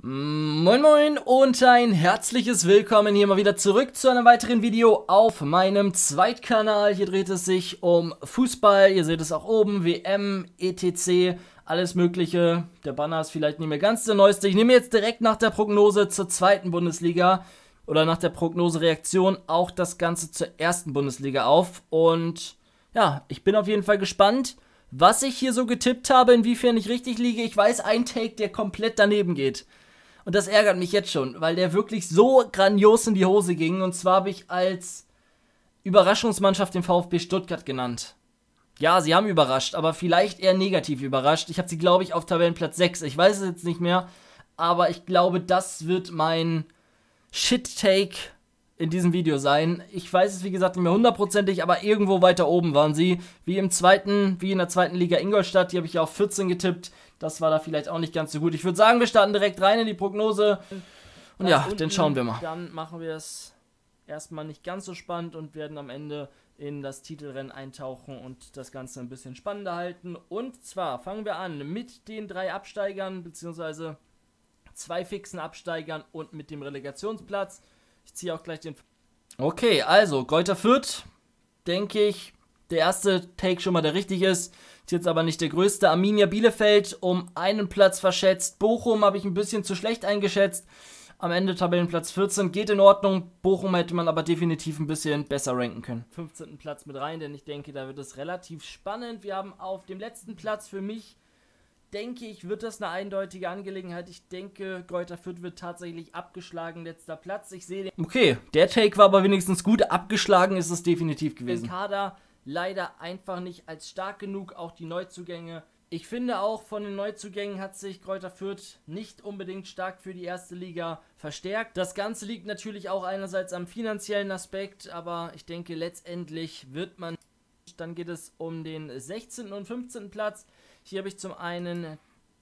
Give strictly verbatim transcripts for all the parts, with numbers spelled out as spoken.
Moin Moin und ein herzliches Willkommen hier mal wieder zurück zu einem weiteren Video auf meinem Zweitkanal. Hier dreht es sich um Fußball, ihr seht es auch oben, W M, et cetera, alles mögliche. Der Banner ist vielleicht nicht mehr ganz der neueste. Ich nehme jetzt direkt nach der Prognose zur zweiten Bundesliga oder nach der Prognosereaktion auch das Ganze zur ersten Bundesliga auf. Und ja, ich bin auf jeden Fall gespannt, was ich hier so getippt habe, inwiefern ich richtig liege. Ich weiß, ein Take, der komplett daneben geht. Und das ärgert mich jetzt schon, weil der wirklich so grandios in die Hose ging. Und zwar habe ich als Überraschungsmannschaft den VfB Stuttgart genannt. Ja, sie haben überrascht, aber vielleicht eher negativ überrascht. Ich habe sie, glaube ich, auf Tabellenplatz sechs. Ich weiß es jetzt nicht mehr, aber ich glaube, das wird mein Shit-Take in diesem Video sein. Ich weiß es, wie gesagt, nicht mehr hundertprozentig, aber irgendwo weiter oben waren sie. Wie im zweiten, wie in der zweiten Liga Ingolstadt, die habe ich ja auf vierzehn getippt. Das war da vielleicht auch nicht ganz so gut. Ich würde sagen, wir starten direkt rein in die Prognose. Und ja, dann schauen wir mal. Dann machen wir es erstmal nicht ganz so spannend und werden am Ende in das Titelrennen eintauchen und das Ganze ein bisschen spannender halten. Und zwar fangen wir an mit den drei Absteigern, beziehungsweise zwei fixen Absteigern und mit dem Relegationsplatz. Ich ziehe auch gleich den... Okay, also Greuther Fürth, denke ich, der erste Take schon mal, der richtig ist. Ist jetzt aber nicht der größte. Arminia Bielefeld um einen Platz verschätzt. Bochum habe ich ein bisschen zu schlecht eingeschätzt. Am Ende Tabellenplatz vierzehn, geht in Ordnung. Bochum hätte man aber definitiv ein bisschen besser ranken können. fünfzehnten Platz mit rein, denn ich denke, da wird es relativ spannend. Wir haben auf dem letzten Platz für mich, denke ich, wird das eine eindeutige Angelegenheit. Ich denke, Greuther Fürth wird tatsächlich abgeschlagen, letzter Platz. Ich sehe den... Okay, der Take war aber wenigstens gut. Abgeschlagen ist es definitiv gewesen. Den Kader leider einfach nicht als stark genug, auch die Neuzugänge. Ich finde auch, von den Neuzugängen hat sich Greuther Fürth nicht unbedingt stark für die erste Liga verstärkt. Das Ganze liegt natürlich auch einerseits am finanziellen Aspekt, aber ich denke, letztendlich wird man... Dann geht es um den sechzehnten und fünfzehnten Platz. Hier habe ich zum einen...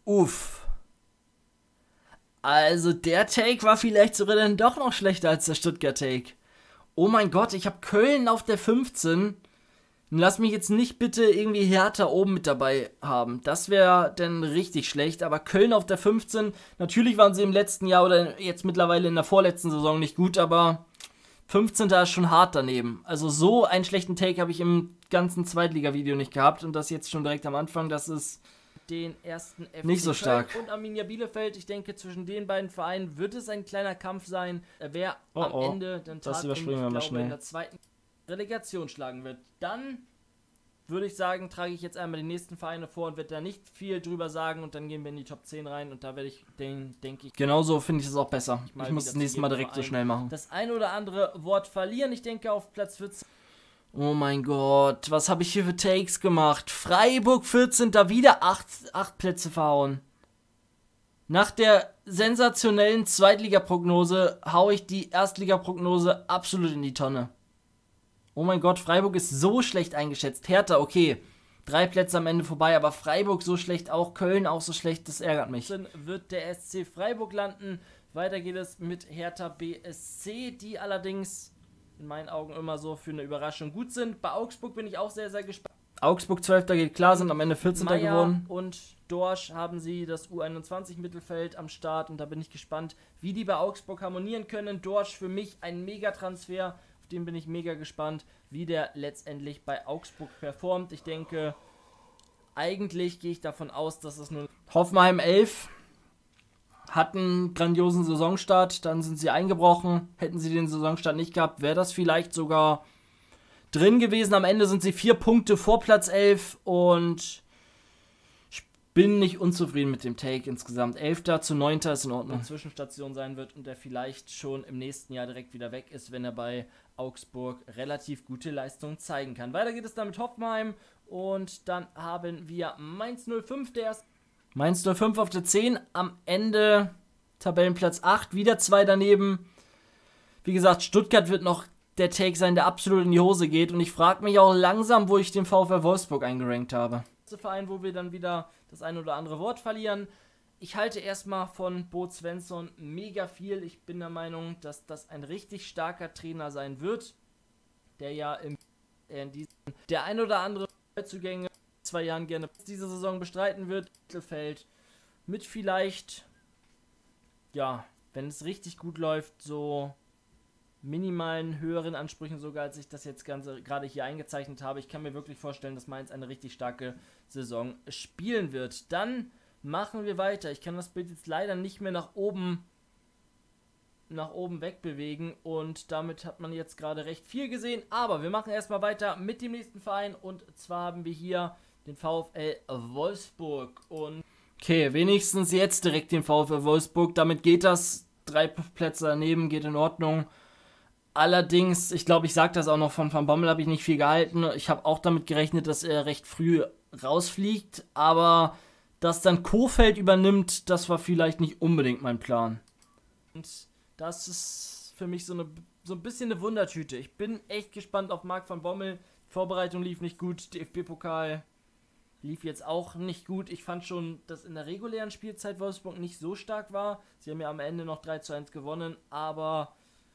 Uff. Also der Take war vielleicht sogar dann doch noch schlechter als der Stuttgart-Take. Oh mein Gott, ich habe Köln auf der fünfzehn. Lass mich jetzt nicht bitte irgendwie Hertha oben mit dabei haben. Das wäre dann richtig schlecht. Aber Köln auf der fünfzehn, natürlich waren sie im letzten Jahr oder jetzt mittlerweile in der vorletzten Saison nicht gut, aber fünfzehnter ist schon hart daneben. Also so einen schlechten Take habe ich im ganzen Zweitliga-Video nicht gehabt. Und das jetzt schon direkt am Anfang, das ist den ersten F C nicht so stark. Köln und Arminia Bielefeld. Ich denke, zwischen den beiden Vereinen wird es ein kleiner Kampf sein. Wer oh, am oh. Ende dann tatsächlich, ich glaube, in der zweiten Relegation schlagen wird. Dann würde ich sagen, trage ich jetzt einmal die nächsten Vereine vor und werde da nicht viel drüber sagen und dann gehen wir in die Top zehn rein und da werde ich, den, denke ich... Genauso finde ich es auch besser. Ich, ich muss das nächste Mal direkt Verein so schnell machen. Das ein oder andere Wort verlieren. Ich denke auf Platz vierzehn. Oh mein Gott, was habe ich hier für Takes gemacht? Freiburg vierzehn. Da wieder acht Plätze verhauen. Nach der sensationellen Zweitliga-Prognose haue ich die Erstliga-Prognose absolut in die Tonne. Oh mein Gott, Freiburg ist so schlecht eingeschätzt. Hertha, okay, drei Plätze am Ende vorbei, aber Freiburg so schlecht, auch Köln auch so schlecht, das ärgert mich. Dann wird der S C Freiburg landen. Weiter geht es mit Hertha B S C, die allerdings in meinen Augen immer so für eine Überraschung gut sind. Bei Augsburg bin ich auch sehr, sehr gespannt. Augsburg zwölfter geht klar, sind am Ende vierzehnter geworden. Und Dorsch haben sie das U einundzwanzig Mittelfeld am Start und da bin ich gespannt, wie die bei Augsburg harmonieren können. Dorsch für mich ein Megatransfer. Auf den bin ich mega gespannt, wie der letztendlich bei Augsburg performt. Ich denke, eigentlich gehe ich davon aus, dass es nur... Hoffenheim elf hat einen grandiosen Saisonstart, dann sind sie eingebrochen. Hätten sie den Saisonstart nicht gehabt, wäre das vielleicht sogar drin gewesen. Am Ende sind sie vier Punkte vor Platz elf und ich bin nicht unzufrieden mit dem Take insgesamt. elfter zu neunter ist in Ordnung. Eine Zwischenstation sein wird und der vielleicht schon im nächsten Jahr direkt wieder weg ist, wenn er bei Augsburg relativ gute Leistungen zeigen kann. Weiter geht es dann mit Hoffenheim und dann haben wir Mainz null fünf, der ist Mainz null fünf auf der zehn, am Ende Tabellenplatz acht, wieder zwei daneben. Wie gesagt, Stuttgart wird noch der Take sein, der absolut in die Hose geht und ich frage mich auch langsam, wo ich den VfL Wolfsburg eingerankt habe. Verein, wo wir dann wieder das ein oder andere Wort verlieren. Ich halte erstmal von Bo Svensson mega viel. Ich bin der Meinung, dass das ein richtig starker Trainer sein wird, der ja im, in diesem, der ein oder andere Zugänge zwei Jahren gerne diese Saison bestreiten wird. Mittelfeld mit vielleicht ja, wenn es richtig gut läuft, so minimalen höheren Ansprüchen sogar, als ich das jetzt ganze gerade hier eingezeichnet habe. Ich kann mir wirklich vorstellen, dass Mainz eine richtig starke Saison spielen wird. Dann machen wir weiter. Ich kann das Bild jetzt leider nicht mehr nach oben nach oben wegbewegen und damit hat man jetzt gerade recht viel gesehen, aber wir machen erstmal weiter mit dem nächsten Verein und zwar haben wir hier den VfL Wolfsburg und okay, wenigstens jetzt direkt den VfL Wolfsburg, damit geht das, drei Plätze daneben, geht in Ordnung. Allerdings, ich glaube, ich sage das auch noch, von Van Bommel habe ich nicht viel gehalten, ich habe auch damit gerechnet, dass er recht früh rausfliegt, aber dass dann Kohfeldt übernimmt, das war vielleicht nicht unbedingt mein Plan. Und das ist für mich so, eine, so ein bisschen eine Wundertüte. Ich bin echt gespannt auf Marc van Bommel. Die Vorbereitung lief nicht gut. D F B-Pokal lief jetzt auch nicht gut. Ich fand schon, dass in der regulären Spielzeit Wolfsburg nicht so stark war. Sie haben ja am Ende noch drei zu eins gewonnen. Aber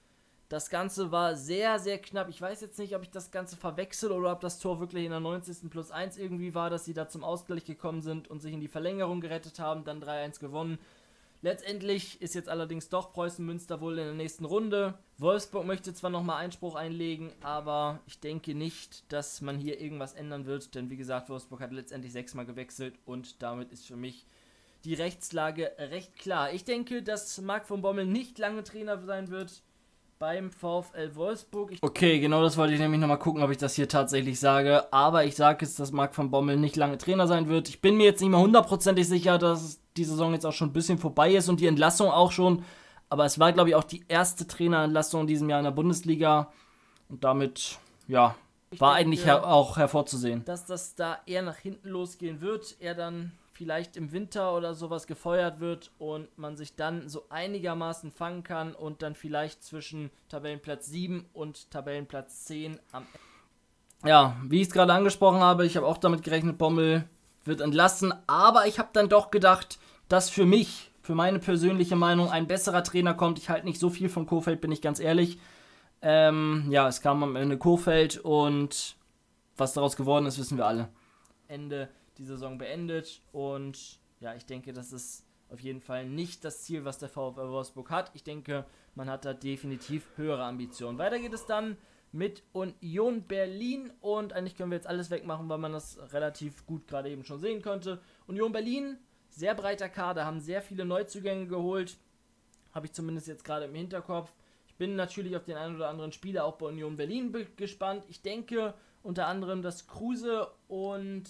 das Ganze war sehr, sehr knapp. Ich weiß jetzt nicht, ob ich das Ganze verwechsel oder ob das Tor wirklich in der neunzigsten plus eins irgendwie war, dass sie da zum Ausgleich gekommen sind und sich in die Verlängerung gerettet haben. Dann drei eins gewonnen. Letztendlich ist jetzt allerdings doch Preußen Münster wohl in der nächsten Runde. Wolfsburg möchte zwar nochmal Einspruch einlegen, aber ich denke nicht, dass man hier irgendwas ändern wird, denn wie gesagt, Wolfsburg hat letztendlich sechsmal gewechselt und damit ist für mich die Rechtslage recht klar. Ich denke, dass Marc van Bommel nicht lange Trainer sein wird beim VfL Wolfsburg. Ich okay, genau das wollte ich nämlich nochmal gucken, ob ich das hier tatsächlich sage, aber ich sage jetzt, dass Marc van Bommel nicht lange Trainer sein wird. Ich bin mir jetzt nicht mehr hundertprozentig sicher, dass die Saison jetzt auch schon ein bisschen vorbei ist und die Entlassung auch schon, aber es war, glaube ich, auch die erste Trainerentlassung in diesem Jahr in der Bundesliga und damit, ja, ich war denke, eigentlich her- auch hervorzusehen, dass das da eher nach hinten losgehen wird, er dann vielleicht im Winter oder sowas gefeuert wird und man sich dann so einigermaßen fangen kann und dann vielleicht zwischen Tabellenplatz sieben und Tabellenplatz zehn am Ende. Ja, wie ich es gerade angesprochen habe, ich habe auch damit gerechnet, Bommel wird entlassen, aber ich habe dann doch gedacht, dass für mich, für meine persönliche Meinung, ein besserer Trainer kommt. Ich halte nicht so viel von Kohfeldt, bin ich ganz ehrlich. Ähm, ja, es kam am Ende Kohfeldt und was daraus geworden ist, wissen wir alle. Ende die Saison beendet und ja, ich denke, das ist auf jeden Fall nicht das Ziel, was der VfL Wolfsburg hat. Ich denke, man hat da definitiv höhere Ambitionen. Weiter geht es dann mit Union Berlin und eigentlich können wir jetzt alles wegmachen, weil man das relativ gut gerade eben schon sehen konnte. Union Berlin, sehr breiter Kader, haben sehr viele Neuzugänge geholt, habe ich zumindest jetzt gerade im Hinterkopf. Ich bin natürlich auf den einen oder anderen Spieler auch bei Union Berlin be- gespannt. Ich denke unter anderem, dass Kruse und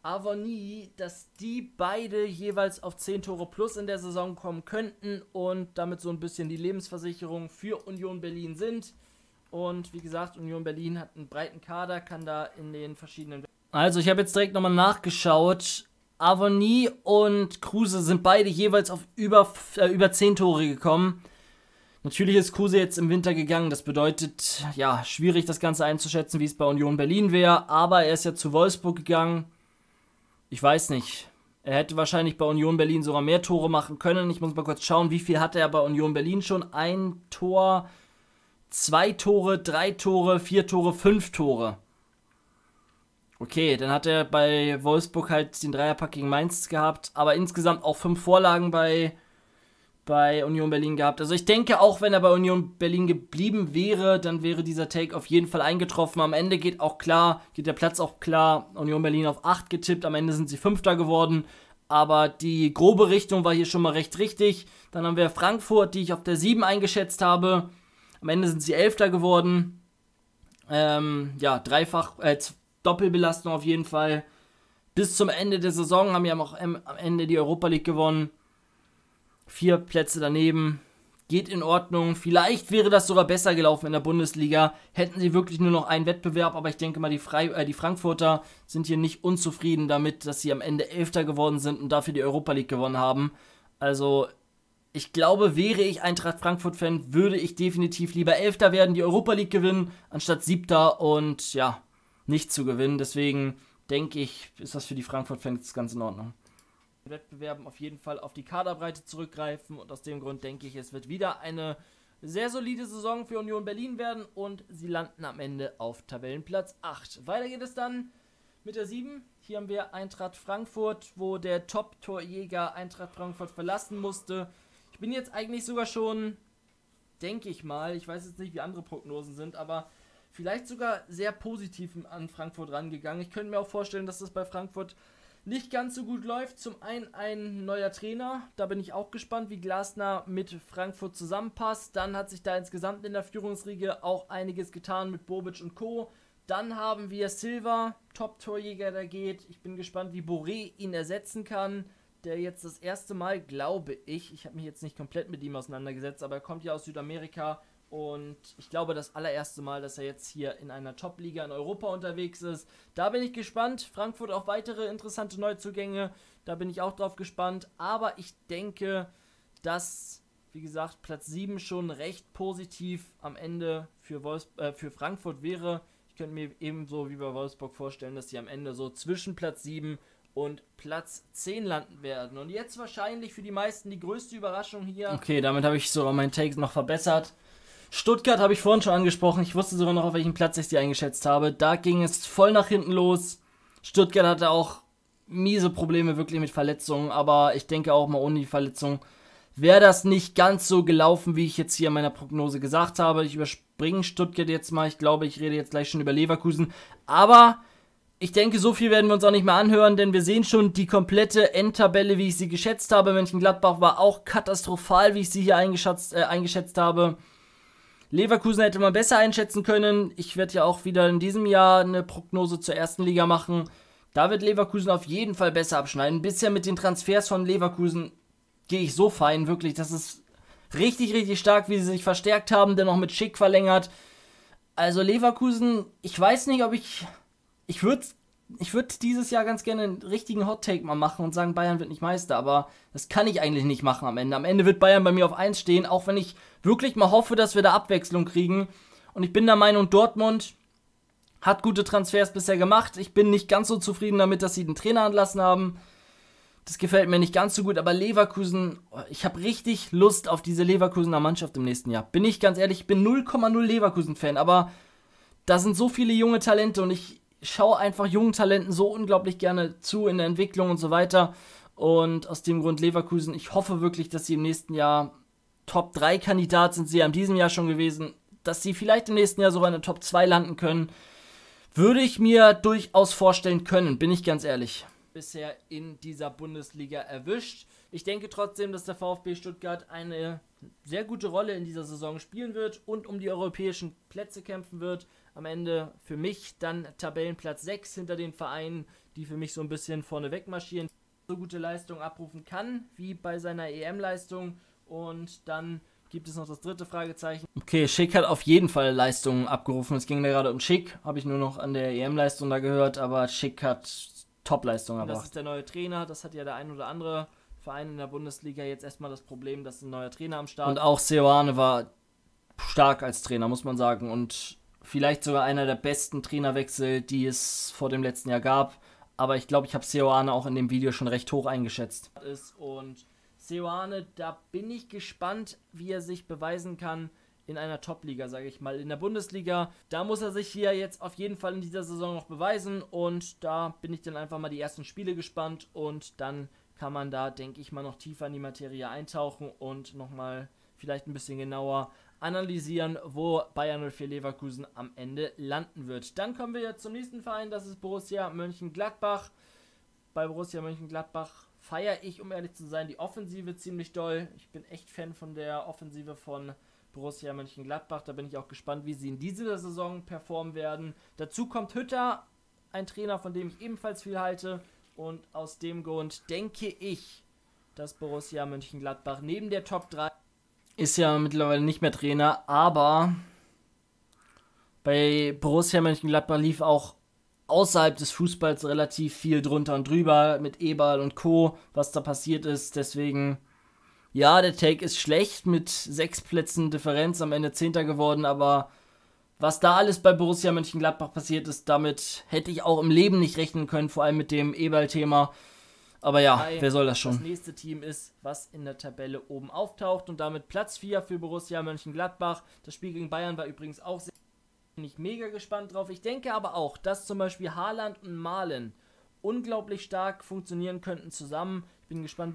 Avoni, dass die beide jeweils auf zehn Tore plus in der Saison kommen könnten und damit so ein bisschen die Lebensversicherung für Union Berlin sind. Und wie gesagt, Union Berlin hat einen breiten Kader, kann da in den verschiedenen... Also ich habe jetzt direkt nochmal nachgeschaut. Avoni und Kruse sind beide jeweils auf über, äh, über zehn Tore gekommen. Natürlich ist Kruse jetzt im Winter gegangen, das bedeutet, ja, schwierig das Ganze einzuschätzen, wie es bei Union Berlin wäre, aber er ist ja zu Wolfsburg gegangen. Ich weiß nicht, er hätte wahrscheinlich bei Union Berlin sogar mehr Tore machen können. Ich muss mal kurz schauen, wie viel hatte er bei Union Berlin schon? Ein Tor, zwei Tore, drei Tore, vier Tore, fünf Tore. Okay, dann hat er bei Wolfsburg halt den Dreierpack gegen Mainz gehabt, aber insgesamt auch fünf Vorlagen bei, bei Union Berlin gehabt. Also ich denke, auch wenn er bei Union Berlin geblieben wäre, dann wäre dieser Take auf jeden Fall eingetroffen. Am Ende geht auch klar, geht der Platz auch klar. Union Berlin auf acht getippt, am Ende sind sie Fünfter geworden. Aber die grobe Richtung war hier schon mal recht richtig. Dann haben wir Frankfurt, die ich auf der sieben eingeschätzt habe. Am Ende sind sie Elfter geworden. Ähm, ja, dreifach, äh, Doppelbelastung auf jeden Fall. Bis zum Ende der Saison haben wir auch am Ende die Europa League gewonnen. Vier Plätze daneben. Geht in Ordnung. Vielleicht wäre das sogar besser gelaufen in der Bundesliga. Hätten sie wirklich nur noch einen Wettbewerb. Aber ich denke mal, die, Fre- äh, die Frankfurter sind hier nicht unzufrieden damit, dass sie am Ende Elfter geworden sind und dafür die Europa League gewonnen haben. Also ich glaube, wäre ich Eintracht Frankfurt-Fan, würde ich definitiv lieber Elfter werden, die Europa League gewinnen, anstatt Siebter und ja, nicht zu gewinnen. Deswegen denke ich, ist das für die Frankfurt-Fans ganz in Ordnung. Wettbewerben auf jeden Fall auf die Kaderbreite zurückgreifen und aus dem Grund denke ich, es wird wieder eine sehr solide Saison für Union Berlin werden und sie landen am Ende auf Tabellenplatz acht. Weiter geht es dann mit der sieben. Hier haben wir Eintracht Frankfurt, wo der Top-Torjäger Eintracht Frankfurt verlassen musste. Ich bin jetzt eigentlich sogar schon, denke ich mal, ich weiß jetzt nicht, wie andere Prognosen sind, aber vielleicht sogar sehr positiv an Frankfurt rangegangen. Ich könnte mir auch vorstellen, dass das bei Frankfurt nicht ganz so gut läuft. Zum einen ein neuer Trainer, da bin ich auch gespannt, wie Glasner mit Frankfurt zusammenpasst. Dann hat sich da insgesamt in der Führungsriege auch einiges getan mit Bobic und Co. Dann haben wir Silva, Top-Torjäger, der geht. Ich bin gespannt, wie Boré ihn ersetzen kann, der jetzt das erste Mal, glaube ich, ich habe mich jetzt nicht komplett mit ihm auseinandergesetzt, aber er kommt ja aus Südamerika und ich glaube das allererste Mal, dass er jetzt hier in einer Top-Liga in Europa unterwegs ist. Da bin ich gespannt. Frankfurt auch weitere interessante Neuzugänge, da bin ich auch drauf gespannt, aber ich denke, dass, wie gesagt, Platz sieben schon recht positiv am Ende für, Wolfs äh, für Frankfurt wäre. Ich könnte mir ebenso wie bei Wolfsburg vorstellen, dass sie am Ende so zwischen Platz sieben und Platz zehn landen werden. Und jetzt wahrscheinlich für die meisten die größte Überraschung hier. Okay, damit habe ich sogar meinen Take noch verbessert. Stuttgart habe ich vorhin schon angesprochen. Ich wusste sogar noch, auf welchen Platz ich sie eingeschätzt habe. Da ging es voll nach hinten los. Stuttgart hatte auch miese Probleme wirklich mit Verletzungen. Aber ich denke auch mal ohne die Verletzung wäre das nicht ganz so gelaufen, wie ich jetzt hier in meiner Prognose gesagt habe. Ich überspringe Stuttgart jetzt mal. Ich glaube, ich rede jetzt gleich schon über Leverkusen. Aber ich denke, so viel werden wir uns auch nicht mehr anhören, denn wir sehen schon die komplette Endtabelle, wie ich sie geschätzt habe. Mönchengladbach war auch katastrophal, wie ich sie hier eingeschätzt, äh, eingeschätzt habe. Leverkusen hätte man besser einschätzen können. Ich werde ja auch wieder in diesem Jahr eine Prognose zur ersten Liga machen. Da wird Leverkusen auf jeden Fall besser abschneiden. Bisher mit den Transfers von Leverkusen gehe ich so fein, wirklich. Das ist richtig, richtig stark, wie sie sich verstärkt haben, dennoch mit Schick verlängert. Also Leverkusen, ich weiß nicht, ob ich... Ich würde ich würd dieses Jahr ganz gerne einen richtigen Hot-Take mal machen und sagen, Bayern wird nicht Meister, aber das kann ich eigentlich nicht machen am Ende. Am Ende wird Bayern bei mir auf eins stehen, auch wenn ich wirklich mal hoffe, dass wir da Abwechslung kriegen. Und ich bin der Meinung, Dortmund hat gute Transfers bisher gemacht. Ich bin nicht ganz so zufrieden damit, dass sie den Trainer entlassen haben. Das gefällt mir nicht ganz so gut, aber Leverkusen, ich habe richtig Lust auf diese Leverkusener Mannschaft im nächsten Jahr. Bin ich ganz ehrlich, ich bin null Komma null Leverkusen-Fan, aber da sind so viele junge Talente und ich schaue einfach jungen Talenten so unglaublich gerne zu in der Entwicklung und so weiter. Und aus dem Grund Leverkusen, ich hoffe wirklich, dass sie im nächsten Jahr Top drei Kandidat sind. Sie ja in diesem Jahr schon gewesen. Dass sie vielleicht im nächsten Jahr sogar in der Top zwei landen können, würde ich mir durchaus vorstellen können, bin ich ganz ehrlich. Bisher in dieser Bundesliga erwischt. Ich denke trotzdem, dass der VfB Stuttgart eine sehr gute Rolle in dieser Saison spielen wird und um die europäischen Plätze kämpfen wird. Am Ende für mich dann Tabellenplatz sechs hinter den Vereinen, die für mich so ein bisschen vorne wegmarschieren. So gute Leistung abrufen kann, wie bei seiner E M-Leistung. Und dann gibt es noch das dritte Fragezeichen. Okay, Schick hat auf jeden Fall Leistungen abgerufen. Es ging mir gerade um Schick, habe ich nur noch an der E M-Leistung da gehört, aber Schick hat Top-Leistung erbracht. Das ist der neue Trainer, das hat ja der ein oder andere Verein in der Bundesliga jetzt erstmal das Problem, dass ein neuer Trainer am Start ist. Und auch Seoane war stark als Trainer, muss man sagen. Und vielleicht sogar einer der besten Trainerwechsel, die es vor dem letzten Jahr gab. Aber ich glaube, ich habe Seoane auch in dem Video schon recht hoch eingeschätzt. Und Seoane, da bin ich gespannt, wie er sich beweisen kann in einer Top-Liga, sage ich mal. In der Bundesliga, da muss er sich hier jetzt auf jeden Fall in dieser Saison noch beweisen. Und da bin ich dann einfach mal die ersten Spiele gespannt. Und dann kann man da, denke ich mal, noch tiefer in die Materie eintauchen und nochmal vielleicht ein bisschen genauer analysieren, wo Bayer null vier Leverkusen am Ende landen wird. Dann kommen wir jetzt zum nächsten Verein, das ist Borussia Mönchengladbach. Bei Borussia Mönchengladbach feiere ich, um ehrlich zu sein, die Offensive ziemlich doll. Ich bin echt Fan von der Offensive von Borussia Mönchengladbach. Da bin ich auch gespannt, wie sie in dieser Saison performen werden. Dazu kommt Hütter, ein Trainer, von dem ich ebenfalls viel halte. Und aus dem Grund denke ich, dass Borussia Mönchengladbach neben der Top drei ist ja mittlerweile nicht mehr Trainer, aber bei Borussia Mönchengladbach lief auch außerhalb des Fußballs relativ viel drunter und drüber mit Eberl und Co., was da passiert ist. Deswegen, ja, der Take ist schlecht mit sechs Plätzen Differenz, am Ende Zehnter geworden, aber was da alles bei Borussia Mönchengladbach passiert ist, damit hätte ich auch im Leben nicht rechnen können, vor allem mit dem Eberl-Thema. Aber ja, wer soll das schon? Das nächste Team ist, was in der Tabelle oben auftaucht und damit Platz vier für Borussia Mönchengladbach. Das Spiel gegen Bayern war übrigens auch sehr, bin ich mega gespannt drauf. Ich denke aber auch, dass zum Beispiel Haaland und Malen unglaublich stark funktionieren könnten zusammen. Ich bin gespannt, wie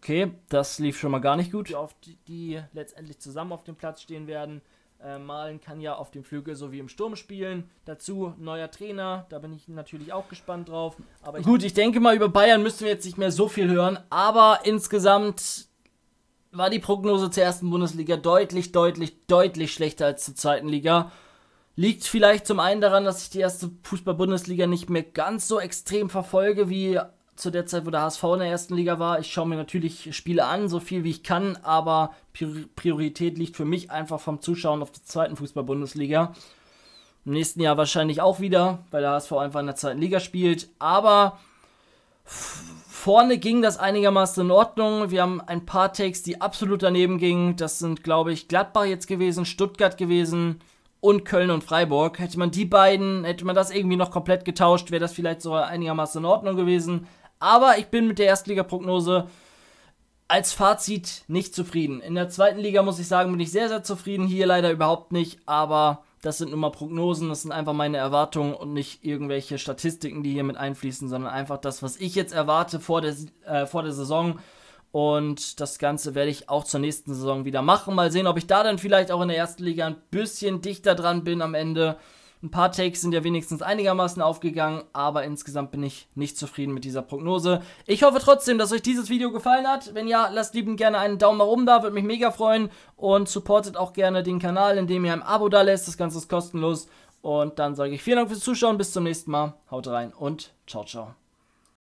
Okay, das lief schon mal gar nicht gut. Die, auf die, die letztendlich zusammen auf dem Platz stehen werden. Äh, Malen kann ja auf dem Flügel sowie im Sturm spielen. Dazu neuer Trainer, da bin ich natürlich auch gespannt drauf. Aber ich Gut, ich denke mal, über Bayern müssen wir jetzt nicht mehr so viel hören. Aber insgesamt war die Prognose zur ersten Bundesliga deutlich, deutlich, deutlich schlechter als zur zweiten Liga. Liegt vielleicht zum einen daran, dass ich die erste Fußball-Bundesliga nicht mehr ganz so extrem verfolge wie zu der Zeit, wo der H S V in der ersten Liga war. Ich schaue mir natürlich Spiele an, so viel wie ich kann, aber Priorität liegt für mich einfach vom Zuschauen auf der zweiten Fußball-Bundesliga. Im nächsten Jahr wahrscheinlich auch wieder, weil der H S V einfach in der zweiten Liga spielt. Aber vorne ging das einigermaßen in Ordnung. Wir haben ein paar Takes, die absolut daneben gingen. Das sind, glaube ich, Gladbach jetzt gewesen, Stuttgart gewesen und Köln und Freiburg. Hätte man die beiden, hätte man das irgendwie noch komplett getauscht, wäre das vielleicht so einigermaßen in Ordnung gewesen. Aber ich bin mit der Erstliga-Prognose als Fazit nicht zufrieden. In der zweiten Liga, muss ich sagen, bin ich sehr, sehr zufrieden. Hier leider überhaupt nicht, aber das sind nun mal Prognosen, das sind einfach meine Erwartungen und nicht irgendwelche Statistiken, die hier mit einfließen, sondern einfach das, was ich jetzt erwarte vor der, äh, vor der Saison. Und das Ganze werde ich auch zur nächsten Saison wieder machen. Mal sehen, ob ich da dann vielleicht auch in der ersten Liga ein bisschen dichter dran bin am Ende. Ein paar Takes sind ja wenigstens einigermaßen aufgegangen, aber insgesamt bin ich nicht zufrieden mit dieser Prognose. Ich hoffe trotzdem, dass euch dieses Video gefallen hat. Wenn ja, lasst liebend gerne einen Daumen nach oben da, würde mich mega freuen. Und supportet auch gerne den Kanal, indem ihr ein Abo da lässt. Das Ganze ist kostenlos. Und dann sage ich vielen Dank fürs Zuschauen, bis zum nächsten Mal. Haut rein und ciao, ciao.